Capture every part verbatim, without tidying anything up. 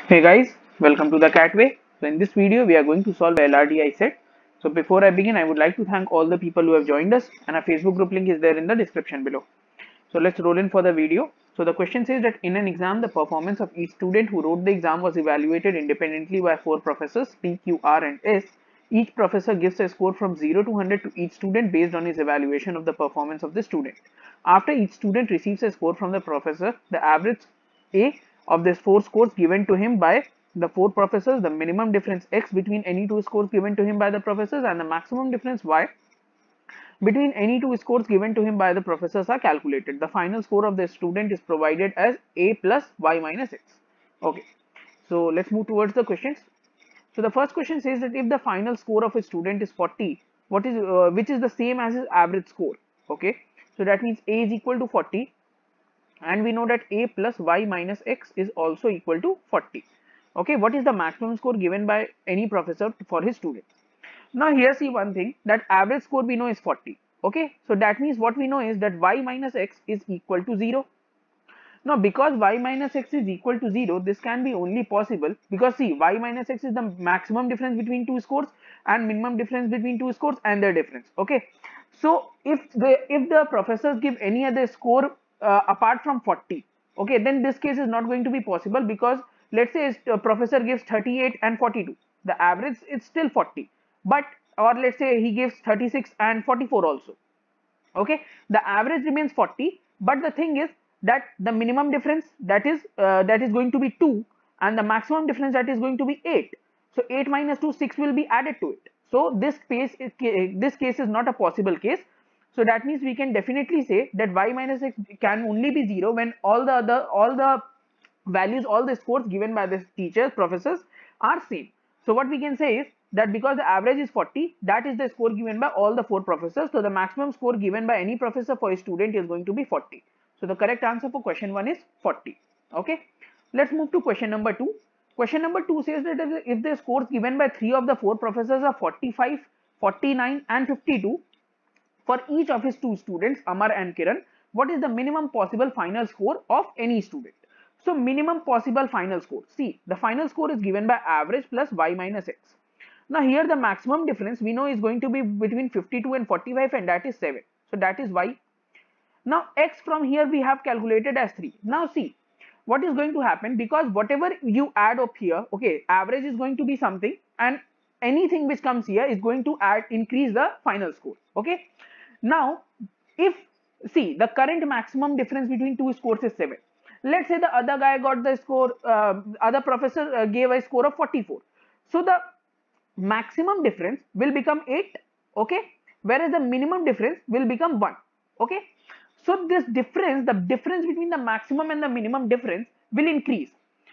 Hey guys, welcome to the Catway. So in this video, we are going to solve L R D I set. So before I begin, I would like to thank all the people who have joined us, and our Facebook group link is there in the description below. So let's roll in for the video. So the question says that in an exam, the performance of each student who wrote the exam was evaluated independently by four professors, P, Q, R and S. Each professor gives a score from zero to one hundred to each student based on his evaluation of the performance of the student. After each student receives a score from the professor, the average A of these four scores given to him by the four professors, the minimum difference X between any two scores given to him by the professors, and the maximum difference Y between any two scores given to him by the professors are calculated. The final score of the student is provided as A plus Y minus X. Okay, so let's move towards the questions. So the first question says that if the final score of a student is forty, what is uh, which is the same as his average score? Okay, so that means A is equal to forty, and we know that A plus Y minus X is also equal to forty. Okay, what is the maximum score given by any professor for his student? Now here see one thing, that average score we know is forty. Okay, so that means what we know is that Y minus X is equal to zero. Now because Y minus X is equal to zero, this can be only possible because see, Y minus X is the maximum difference between two scores and minimum difference between two scores and their difference. Okay, so if the if the professors give any other score uh, apart from forty, okay, then this case is not going to be possible, because let's say a professor gives thirty-eight and forty-two, the average is still forty, but or let's say he gives thirty-six and forty-four also. Okay, the average remains forty, but the thing is that the minimum difference, that is uh, that is going to be two, and the maximum difference, that is going to be eight. So eight minus two, six will be added to it. So this case is, this case is not a possible case. So that means we can definitely say that Y minus X can only be zero when all the other all the values, all the scores given by the teachers, professors are same. So what we can say is that because the average is forty, that is the score given by all the four professors. So the maximum score given by any professor for a student is going to be forty. So the correct answer for question one is forty. Okay, let's move to question number two. Question number two says that if the scores given by three of the four professors are forty-five, forty-nine and fifty-two, for each of his two students, Amar and Kiran, what is the minimum possible final score of any student? So minimum possible final score. See, the final score is given by average plus Y minus X. Now here the maximum difference we know is going to be between fifty-two and forty-five, and that is seven. So that is Y. Now X from here we have calculated as three. Now see, what is going to happen, because whatever you add up here, okay, average is going to be something, and anything which comes here is going to add increase the final score. Okay, now if see, the current maximum difference between two scores is seven. Let's say the other guy got the score, uh, other professor uh, gave a score of forty-four. So the maximum difference will become eight, okay, whereas the minimum difference will become one. Okay, so this difference, the difference between the maximum and the minimum difference will increase.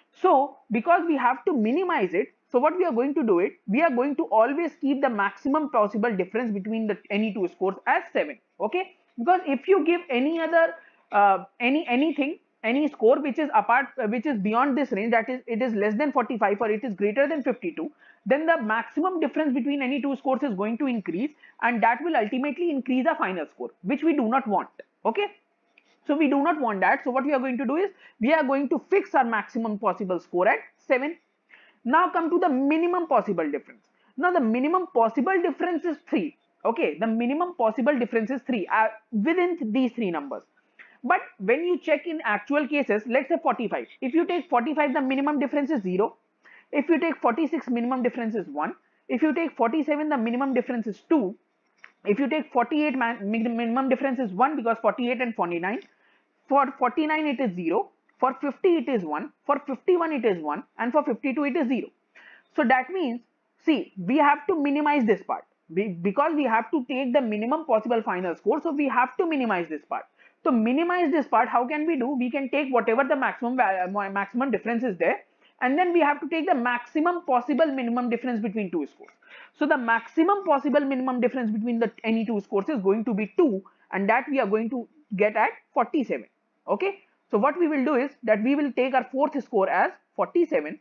So because we have to minimize it, so what we are going to do it, we are going to always keep the maximum possible difference between the any two scores as seven. Okay, because if you give any other uh, any anything any score which is apart uh, which is beyond this range, that is it is less than forty-five or it is greater than fifty-two, then the maximum difference between any two scores is going to increase, and that will ultimately increase the final score, which we do not want. Okay, so we do not want that. So what we are going to do is we are going to fix our maximum possible score at seven. Now come to the minimum possible difference. Now the minimum possible difference is three. Okay, the minimum possible difference is three uh, within these three numbers. But when you check in actual cases, let's say forty-five. If you take forty-five, the minimum difference is zero. If you take forty-six, minimum difference is one. If you take forty-seven, the minimum difference is two. If you take forty-eight, minimum difference is one, because forty-eight and forty-nine. For forty-nine it is zero. For fifty it is one. For fifty-one it is one. And for fifty-two it is zero. So that means, see, we have to minimize this part. We, because we have to take the minimum possible final score, so we have to minimize this part. To minimize this part, how can we do? We can take whatever the maximum uh, maximum difference is there, and then we have to take the maximum possible minimum difference between two scores. So the maximum possible minimum difference between the any two scores is going to be two, and that we are going to get at forty-seven. Okay, so what we will do is that we will take our fourth score as forty-seven,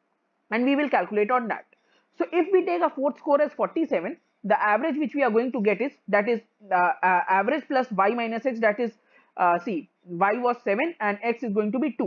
and we will calculate on that. So if we take a fourth score as forty-seven, the average which we are going to get is, that is uh, uh, average plus Y minus X, that is uh, see, Y was seven and X is going to be two.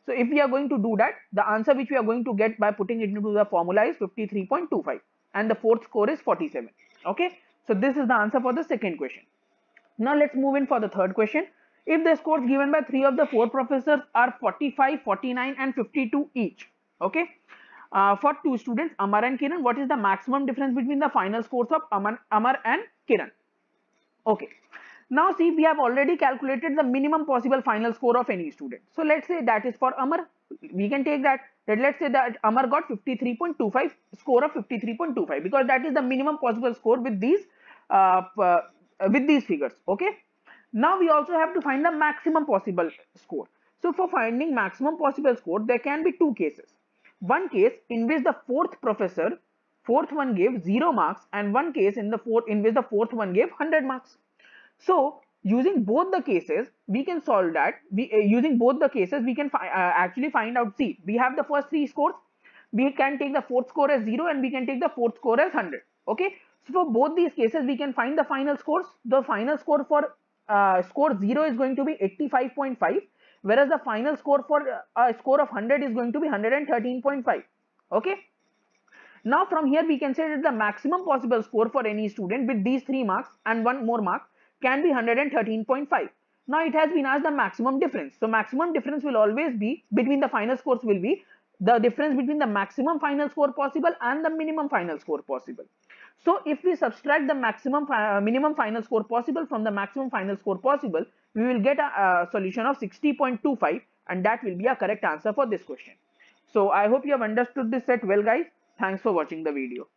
So if we are going to do that, the answer which we are going to get by putting it into the formula is fifty-three point two five, and the fourth score is forty-seven. Okay, so this is the answer for the second question. Now let's move in for the third question. If the scores given by three of the four professors are forty-five, forty-nine and fifty-two each, okay, uh, for two students, Amar and Kiran, what is the maximum difference between the final scores of Amar, Amar and Kiran? Okay, now see, we have already calculated the minimum possible final score of any student. So let's say that is for Amar. We can take that, that let's say that Amar got fifty-three point two five, score of fifty-three point two five, because that is the minimum possible score with these uh, uh, with these figures. Okay, now we also have to find the maximum possible score. So for finding maximum possible score, there can be two cases. One case in which the fourth professor, fourth one gave zero marks, and one case in the fourth in which the fourth one gave one hundred marks. So using both the cases, we can solve that. We uh, using both the cases, we can fi uh, actually find out. See, we have the first three scores. We can take the fourth score as zero, and we can take the fourth score as one hundred. Okay. So for both these cases, we can find the final scores. The final score for uh, score zero is going to be eighty-five point five, whereas the final score for uh, a score of one hundred is going to be one hundred thirteen point five. Okay. Now from here we can say that the maximum possible score for any student with these three marks and one more mark can be one hundred thirteen point five. Now it has been asked the maximum difference. So maximum difference will always be between the final scores will be the difference between the maximum final score possible and the minimum final score possible. So if we subtract the maximum uh, minimum final score possible from the maximum final score possible, we will get a, a solution of sixty point two five, and that will be a correct answer for this question. So I hope you have understood this set well, guys. Thanks for watching the video.